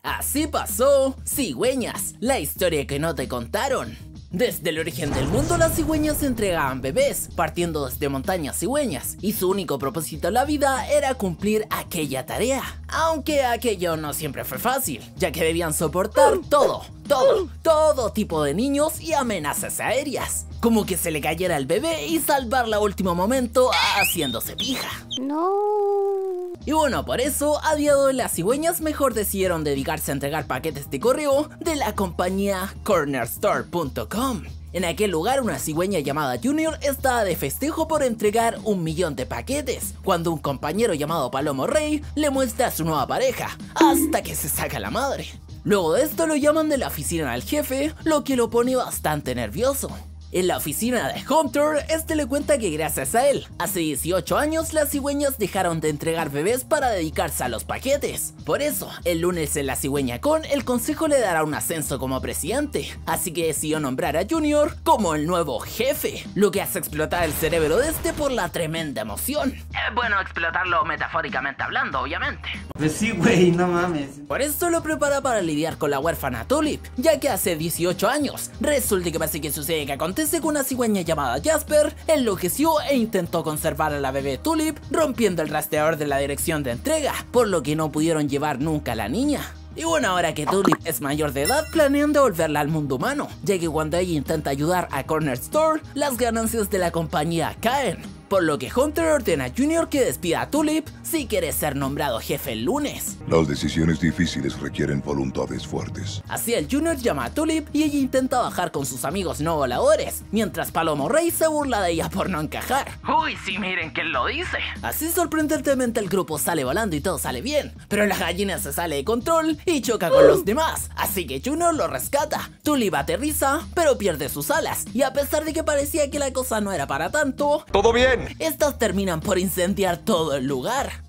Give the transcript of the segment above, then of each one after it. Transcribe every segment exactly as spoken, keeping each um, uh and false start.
Así pasó Cigüeñas, la historia que no te contaron. Desde el origen del mundo, las cigüeñas entregaban bebés, partiendo desde montañas cigüeñas, y su único propósito en la vida era cumplir aquella tarea. Aunque aquello no siempre fue fácil, ya que debían soportar todo, todo, todo tipo de niños y amenazas aéreas. Como que se le cayera el bebé y salvarla a último momento haciéndose pija. No. Y bueno, por eso, a día de hoy las cigüeñas mejor decidieron dedicarse a entregar paquetes de correo de la compañía corner store punto com. En aquel lugar, una cigüeña llamada Junior estaba de festejo por entregar un millón de paquetes, cuando un compañero llamado Palomo Rey le muestra a su nueva pareja, hasta que se saca la madre. Luego de esto lo llaman de la oficina del jefe, lo que lo pone bastante nervioso. En la oficina de Hunter, este le cuenta que gracias a él, hace dieciocho años las cigüeñas dejaron de entregar bebés para dedicarse a los paquetes. Por eso, el lunes en la Cigüeña Con, el consejo le dará un ascenso como presidente, así que decidió nombrar a Junior como el nuevo jefe, lo que hace explotar el cerebro de este por la tremenda emoción. Eh, bueno, explotarlo metafóricamente hablando, obviamente. Pues sí, güey, no mames. Por esto lo prepara para lidiar con la huérfana Tulip, ya que hace dieciocho años, resulta que pasa que sucede que acontece que una cigüeña llamada Jasper enloqueció e intentó conservar a la bebé Tulip, rompiendo el rastreador de la dirección de entrega, por lo que no pudieron llevar nunca a la niña. Y bueno, ahora que Tulip es mayor de edad, planean devolverla al mundo humano, ya que cuando ella intenta ayudar a Corner Store, las ganancias de la compañía caen. Por lo que Hunter ordena a Junior que despida a Tulip si quiere ser nombrado jefe el lunes. Las decisiones difíciles requieren voluntades fuertes. Así el Junior llama a Tulip y ella intenta bajar con sus amigos no voladores, mientras Palomo Rey se burla de ella por no encajar. Uy, sí, miren quién lo dice. Así sorprendentemente el grupo sale volando y todo sale bien, pero la gallina se sale de control y choca con los demás, así que Junior lo rescata. Tulip aterriza, pero pierde sus alas, y a pesar de que parecía que la cosa no era para tanto, ¡todo bien! Estas terminan por incendiar todo el lugar.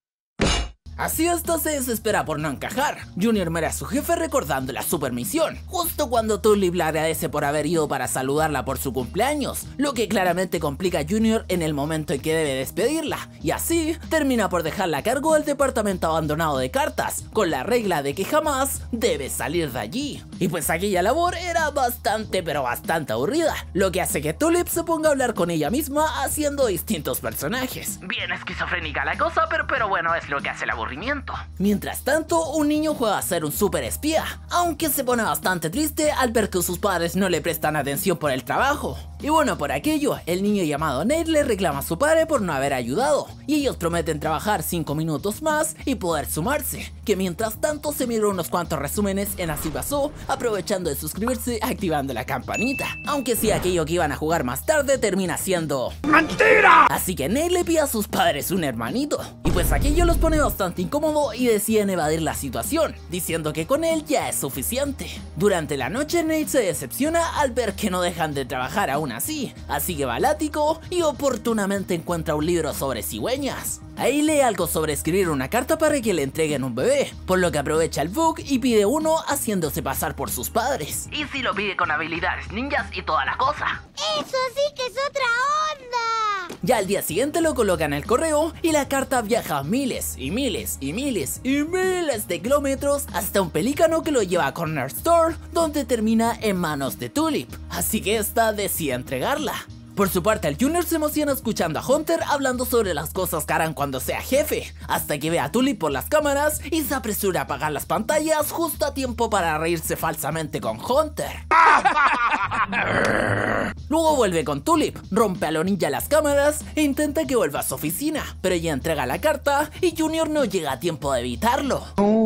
Así esto se desespera por no encajar. Junior muere a su jefe recordando la supermisión, justo cuando Tulip le agradece por haber ido para saludarla por su cumpleaños, lo que claramente complica a Junior en el momento en que debe despedirla, y así termina por dejarla a cargo del departamento abandonado de cartas, con la regla de que jamás debe salir de allí. Y pues aquella labor era bastante pero bastante aburrida, lo que hace que Tulip se ponga a hablar con ella misma haciendo distintos personajes. Bien esquizofrénica la cosa, pero, pero bueno, es lo que hace la aburrimiento. Mientras tanto, un niño juega a ser un super espía, aunque se pone bastante triste al ver que sus padres no le prestan atención por el trabajo. Y bueno, por aquello, el niño llamado Nate le reclama a su padre por no haber ayudado, y ellos prometen trabajar cinco minutos más y poder sumarse, que mientras tanto se miró unos cuantos resúmenes en Así Pasó, aprovechando de suscribirse activando la campanita, aunque sí aquello que iban a jugar más tarde termina siendo ¡mentira! Así que Nate le pide a sus padres un hermanito, y pues aquello los pone bastante incómodo y deciden evadir la situación, diciendo que con él ya es suficiente. Durante la noche Nate se decepciona al ver que no dejan de trabajar aún así, así que va al ático y oportunamente encuentra un libro sobre cigüeñas. Ahí lee algo sobre escribir una carta para que le entreguen un bebé, por lo que aprovecha el bug y pide uno haciéndose pasar por sus padres. Y si lo pide con habilidades ninjas y toda la cosa. ¡Eso sí que es otra onda! Ya al día siguiente lo colocan en el correo y la carta viaja miles y miles y miles y miles de kilómetros hasta un pelícano que lo lleva a Corner Store, donde termina en manos de Tulip, así que esta decide entregarla. Por su parte, el Junior se emociona escuchando a Hunter hablando sobre las cosas que harán cuando sea jefe, hasta que ve a Tulip por las cámaras y se apresura a apagar las pantallas justo a tiempo para reírse falsamente con Hunter. Luego vuelve con Tulip, rompe a lo ninja las cámaras e intenta que vuelva a su oficina, pero ella entrega la carta y Junior no llega a tiempo de evitarlo.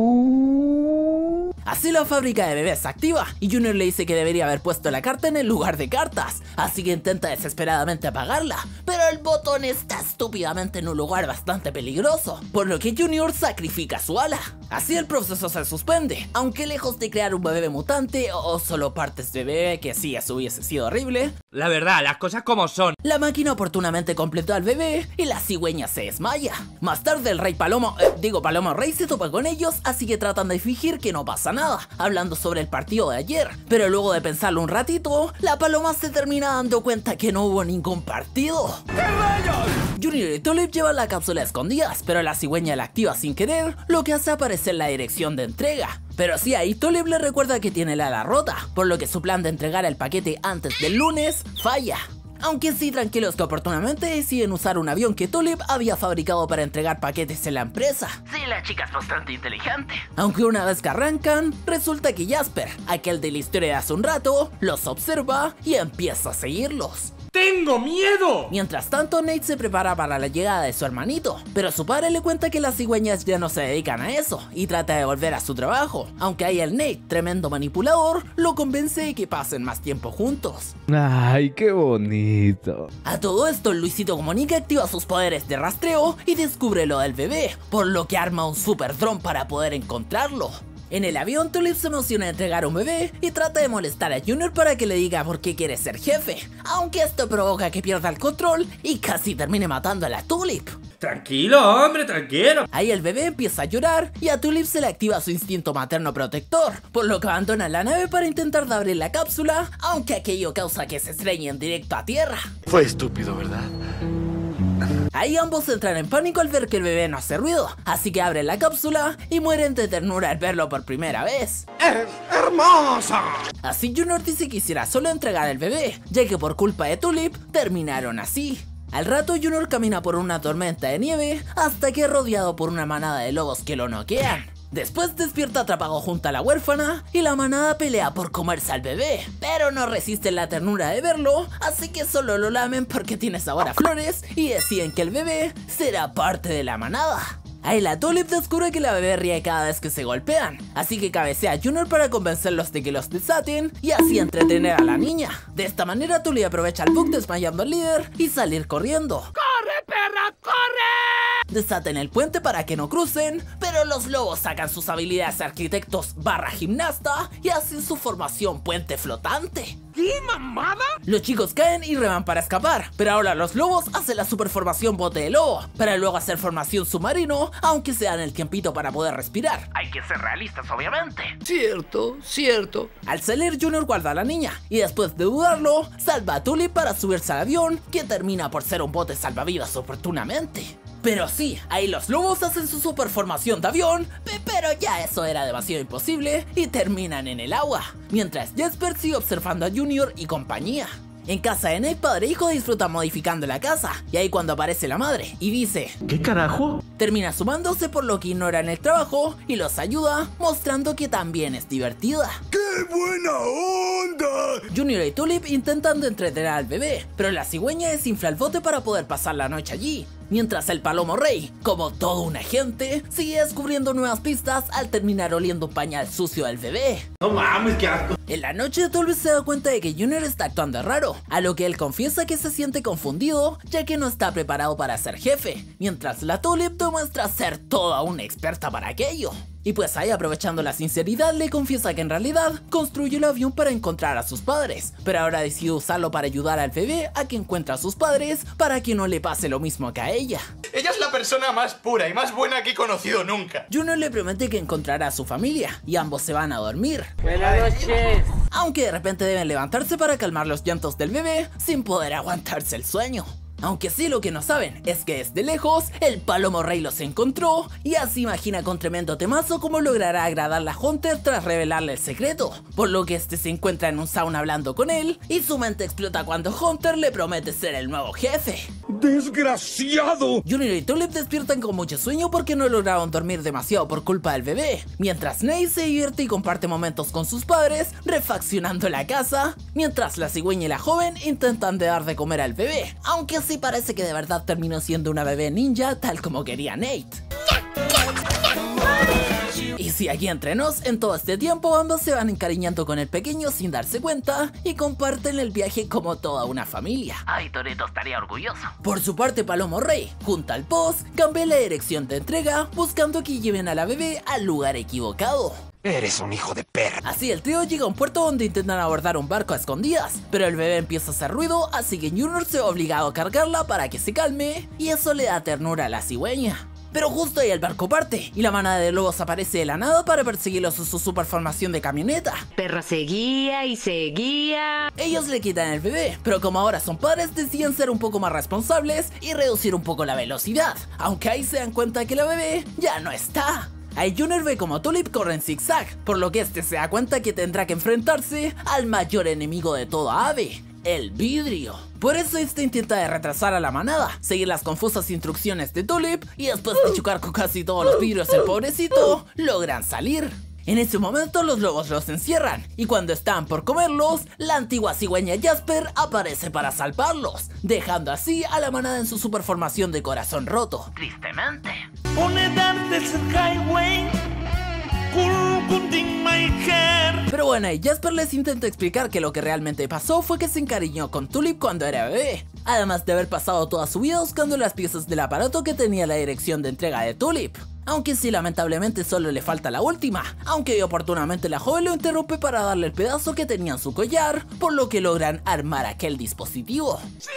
Así la fábrica de bebés se activa y Junior le dice que debería haber puesto la carta en el lugar de cartas, así que intenta desesperadamente apagarla, pero el botón está estúpidamente en un lugar bastante peligroso, por lo que Junior sacrifica su ala. Así el proceso se suspende, aunque lejos de crear un bebé mutante o solo partes de bebé, que sí, eso hubiese sido horrible. La verdad, las cosas como son. La máquina oportunamente completó al bebé y la cigüeña se desmaya. Más tarde el rey Palomo, eh, digo Palomo Rey se topa con ellos, así que tratan de fingir que no pasa nada, hablando sobre el partido de ayer. Pero luego de pensarlo un ratito, la paloma se termina dando cuenta que no hubo ningún partido. ¡Qué rayos! Junior y Tulip llevan la cápsula escondidas, pero la cigüeña la activa sin querer, lo que hace aparecer la dirección de entrega. Pero sí, ahí Tulip le recuerda que tiene la ala rota, por lo que su plan de entregar el paquete antes del lunes falla. Aunque sí, tranquilos que oportunamente deciden usar un avión que Tulip había fabricado para entregar paquetes en la empresa. Sí, la chica es bastante inteligente. Aunque una vez que arrancan, resulta que Jasper, aquel de la historia de hace un rato, los observa y empieza a seguirlos. ¡Tengo miedo! Mientras tanto, Nate se prepara para la llegada de su hermanito, pero su padre le cuenta que las cigüeñas ya no se dedican a eso y trata de volver a su trabajo, aunque ahí el Nate, tremendo manipulador, lo convence de que pasen más tiempo juntos. Ay, qué bonito. A todo esto, Luisito Comunica activa sus poderes de rastreo y descubre lo del bebé, por lo que arma un super dron para poder encontrarlo. En el avión, Tulip se emociona de entregar un bebé y trata de molestar a Junior para que le diga por qué quiere ser jefe, aunque esto provoca que pierda el control y casi termine matando a la Tulip. Tranquilo, hombre, tranquilo. Ahí el bebé empieza a llorar y a Tulip se le activa su instinto materno protector, por lo que abandona la nave para intentar de abrir la cápsula, aunque aquello causa que se estrellen directo a tierra. Fue estúpido, ¿verdad? Ahí ambos entran en pánico al ver que el bebé no hace ruido, así que abren la cápsula y mueren de ternura al verlo por primera vez. ¡Es hermosa! Así Junior dice que quisiera solo entregar el bebé, ya que por culpa de Tulip terminaron así. Al rato Junior camina por una tormenta de nieve hasta que es rodeado por una manada de lobos que lo noquean. Después despierta atrapado junto a la huérfana y la manada pelea por comerse al bebé, pero no resisten la ternura de verlo, así que solo lo lamen porque tiene sabor a flores y deciden que el bebé será parte de la manada. Ahí la Tulip descubre que la bebé ríe cada vez que se golpean, así que cabecea a Junior para convencerlos de que los desaten y así entretener a la niña. De esta manera Tulip aprovecha el bug desmayando al líder y salir corriendo. ¡Corre, perra, corre! Desaten el puente para que no crucen, pero los lobos sacan sus habilidades de arquitectos barra gimnasta y hacen su formación puente flotante. ¿Qué mamada? Los chicos caen y reman para escapar, pero ahora los lobos hacen la superformación bote de lobo, para luego hacer formación submarino, aunque se dan el tiempito para poder respirar. Hay que ser realistas, obviamente. Cierto, cierto. Al salir, Junior guarda a la niña, y después de dudarlo, salva a Tulip para subirse al avión, que termina por ser un bote salvavidas oportunamente. Pero sí, ahí los lobos hacen su superformación de avión, pero ya eso era demasiado imposible y terminan en el agua, mientras Jasper sigue observando a Junior y compañía. En casa de Nate, padre e hijo disfrutan modificando la casa, y ahí cuando aparece la madre y dice ¿qué carajo? termina sumándose por lo que ignoran el trabajo y los ayuda, mostrando que también es divertida. ¡Qué buena onda! Junior y Tulip intentan de entretener al bebé, pero la cigüeña desinfla el bote para poder pasar la noche allí. Mientras el Palomo Rey, como todo un agente, sigue descubriendo nuevas pistas al terminar oliendo un pañal sucio del bebé. No mames, qué asco. En la noche Tulip se da cuenta de que Junior está actuando raro, a lo que él confiesa que se siente confundido ya que no está preparado para ser jefe, mientras la Tulip demuestra ser toda una experta para aquello. Y pues ahí, aprovechando la sinceridad, le confiesa que en realidad construyó el avión para encontrar a sus padres, pero ahora decide usarlo para ayudar al bebé a que encuentre a sus padres para que no le pase lo mismo que a ella. Ella es la persona más pura y más buena que he conocido nunca. Junior le promete que encontrará a su familia y ambos se van a dormir. Buenas noches. Aunque de repente deben levantarse para calmar los llantos del bebé sin poder aguantarse el sueño. Aunque sí, lo que no saben es que desde lejos el Palomo Rey los encontró y así imagina con tremendo temazo cómo logrará agradarle a Hunter tras revelarle el secreto, por lo que este se encuentra en un sauna hablando con él y su mente explota cuando Hunter le promete ser el nuevo jefe. ¡Desgraciado! Junior y Tulip despiertan con mucho sueño porque no lograron dormir demasiado por culpa del bebé, mientras Nate se divierte y comparte momentos con sus padres refaccionando la casa, mientras la cigüeña y la joven intentan de dar de comer al bebé, aunque sí parece que de verdad terminó siendo una bebé ninja tal como quería Nate. Y si aquí entre nos, en todo este tiempo ambos se van encariñando con el pequeño sin darse cuenta y comparten el viaje como toda una familia. Ay, Toretto estaría orgulloso. Por su parte, Palomo Rey, junto al post, cambia la dirección de entrega buscando que lleven a la bebé al lugar equivocado. Eres un hijo de perra. Así el trío llega a un puerto donde intentan abordar un barco a escondidas, pero el bebé empieza a hacer ruido, así que Junior se ve obligado a cargarla para que se calme y eso le da ternura a la cigüeña. Pero justo ahí el barco parte y la manada de lobos aparece de la nada para perseguirlos en su superformación de camioneta. Perra seguía y seguía. Ellos le quitan el bebé, pero como ahora son padres deciden ser un poco más responsables y reducir un poco la velocidad, aunque ahí se dan cuenta que la bebé ya no está. Ahí Junior ve como Tulip corre en zigzag, por lo que este se da cuenta que tendrá que enfrentarse al mayor enemigo de toda ave, el vidrio. Por eso este intenta de retrasar a la manada, seguir las confusas instrucciones de Tulip y después de chocar con casi todos los vidrios el pobrecito, logran salir. En ese momento los lobos los encierran y cuando están por comerlos, la antigua cigüeña Jasper aparece para salvarlos, dejando así a la manada en su superformación de corazón roto. Tristemente. Pero bueno, y Jasper les intenta explicar que lo que realmente pasó fue que se encariñó con Tulip cuando era bebé, además de haber pasado toda su vida buscando las piezas del aparato que tenía la dirección de entrega de Tulip. Aunque sí, lamentablemente solo le falta la última, aunque oportunamente la joven lo interrumpe para darle el pedazo que tenía en su collar, por lo que logran armar aquel dispositivo. ¡Sí!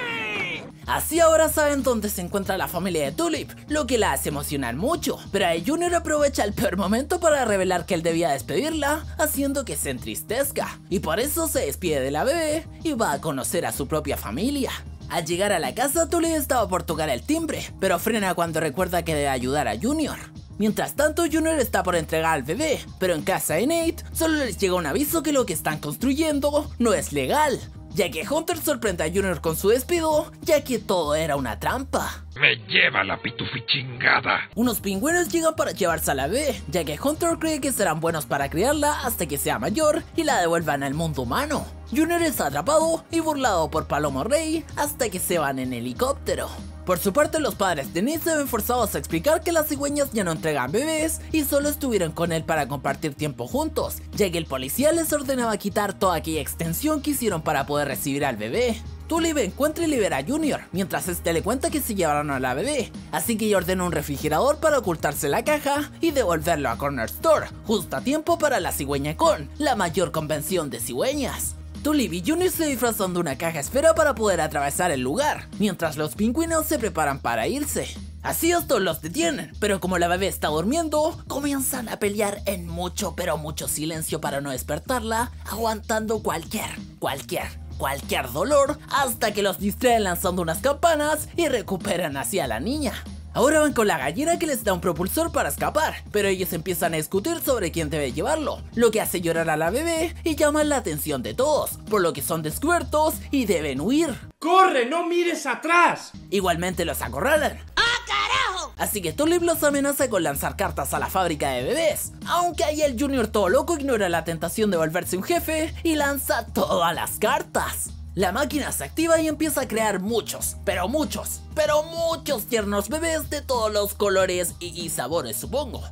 Así ahora saben dónde se encuentra la familia de Tulip, lo que la hace emocionar mucho, pero ahí Junior aprovecha el peor momento para revelar que él debía despedirla, haciendo que se entristezca, y por eso se despide de la bebé y va a conocer a su propia familia. Al llegar a la casa, Tulip estaba por tocar el timbre, pero frena cuando recuerda que debe ayudar a Junior. Mientras tanto, Junior está por entregar al bebé, pero en casa de Nate solo les llega un aviso que lo que están construyendo no es legal, ya que Hunter sorprende a Junior con su despido, ya que todo era una trampa. Me lleva la pitufichingada. Unos pingüinos llegan para llevarse a la bebé, ya que Hunter cree que serán buenos para criarla hasta que sea mayor y la devuelvan al mundo humano. Junior es atrapado y burlado por Palomo Rey hasta que se van en helicóptero. Por su parte, los padres de Nate se ven forzados a explicar que las cigüeñas ya no entregan bebés y solo estuvieron con él para compartir tiempo juntos, ya que el policía les ordenaba quitar toda aquella extensión que hicieron para poder recibir al bebé. Tulip encuentra y libera a Junior, mientras este le cuenta que se llevaron a la bebé, así que ella ordena un refrigerador para ocultarse la caja y devolverlo a Corner Store, justo a tiempo para la Cigüeña Con, la mayor convención de cigüeñas. Tulip y Junior se disfrazan de una caja esfera para poder atravesar el lugar, mientras los pingüinos se preparan para irse. Así estos los detienen, pero como la bebé está durmiendo, comienzan a pelear en mucho pero mucho silencio para no despertarla, aguantando cualquier, cualquier, cualquier dolor hasta que los distraen lanzando unas campanas y recuperan así a la niña. Ahora van con la gallina que les da un propulsor para escapar, pero ellos empiezan a discutir sobre quién debe llevarlo, lo que hace llorar a la bebé y llama la atención de todos, por lo que son descubiertos y deben huir. ¡Corre, no mires atrás! Igualmente los acorralan. ¡Ah, carajo! Así que Tulip los amenaza con lanzar cartas a la fábrica de bebés, aunque ahí el Junior todo loco ignora la tentación de volverse un jefe y lanza todas las cartas. La máquina se activa y empieza a crear muchos, pero muchos, pero muchos tiernos bebés de todos los colores y, y sabores, supongo.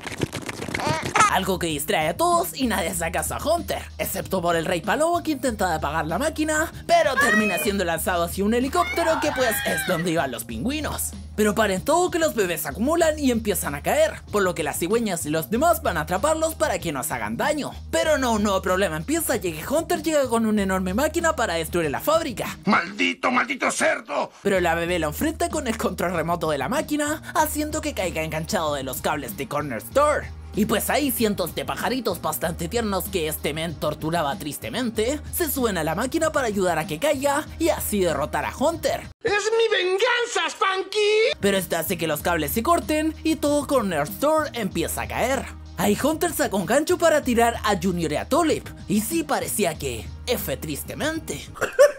Algo que distrae a todos y nadie saca a Hunter, excepto por el Rey Palomo que intenta apagar la máquina, pero termina siendo lanzado hacia un helicóptero que pues es donde iban los pingüinos. Pero paren todo que los bebés se acumulan y empiezan a caer, por lo que las cigüeñas y los demás van a atraparlos para que nos hagan daño. Pero no, un nuevo problema empieza ya que Hunter llega con una enorme máquina para destruir la fábrica. ¡Maldito, maldito cerdo! Pero la bebé lo enfrenta con el control remoto de la máquina, haciendo que caiga enganchado de los cables de Corner Store. Y pues ahí cientos de pajaritos bastante tiernos que este men torturaba tristemente, se suben a la máquina para ayudar a que caiga y así derrotar a Hunter. ¡Es mi venganza, Spanky! Pero esto hace que los cables se corten y todo Corner Store empieza a caer. Ahí Hunter saca un gancho para tirar a Junior y a Tulip, y sí parecía que F tristemente.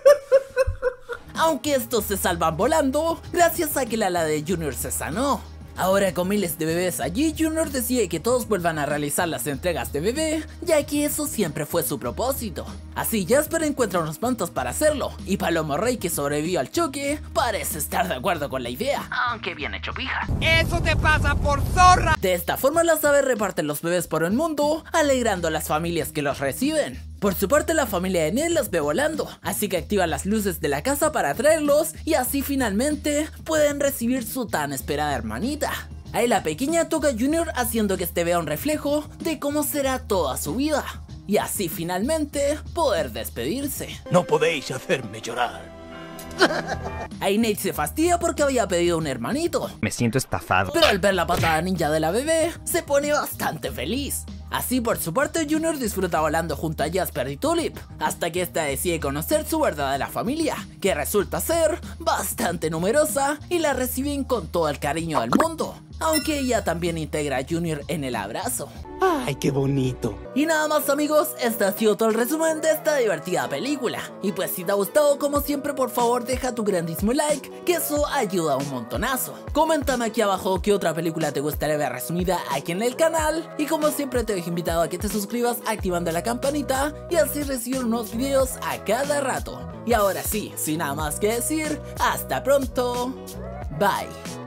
Aunque estos se salvan volando, gracias a que la ala de Junior se sanó. Ahora con miles de bebés allí, Junior decide que todos vuelvan a realizar las entregas de bebé, ya que eso siempre fue su propósito. Así Jasper encuentra unos mantos para hacerlo, y Palomo Rey, que sobrevivió al choque, parece estar de acuerdo con la idea. Aunque bien hecho pija. ¡Eso te pasa por zorra! De esta forma las aves reparten los bebés por el mundo, alegrando a las familias que los reciben. Por su parte, la familia de Ned los ve volando, así que activan las luces de la casa para atraerlos y así finalmente pueden recibir su tan esperada hermanita. Ahí la pequeña toca a Junior haciendo que este vea un reflejo de cómo será toda su vida y así finalmente poder despedirse. No podéis hacerme llorar. Ahí Nate se fastidia porque había pedido un hermanito. Me siento estafado. Pero al ver la patada ninja de la bebé, se pone bastante feliz. Así por su parte Junior disfruta volando junto a Jasper y Tulip, hasta que esta decide conocer su verdadera familia, que resulta ser bastante numerosa y la reciben con todo el cariño del mundo. aunque ella también integra a Junior en el abrazo. Ay, qué bonito. Y nada más, amigos, este ha sido todo el resumen de esta divertida película. Y pues si te ha gustado, como siempre, por favor deja tu grandísimo like, que eso ayuda un montonazo. Coméntame aquí abajo qué otra película te gustaría ver resumida aquí en el canal. Y como siempre te dejo invitado a que te suscribas activando la campanita y así recibir unos videos a cada rato. Y ahora sí, sin nada más que decir, hasta pronto. Bye.